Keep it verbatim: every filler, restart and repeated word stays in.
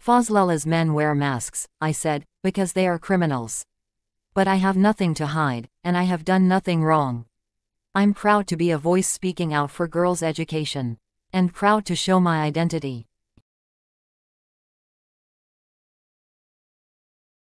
Fazlullah's men wear masks, I said, because they are criminals. But I have nothing to hide, and I have done nothing wrong. I'm proud to be a voice speaking out for girls' education. And proud to show my identity.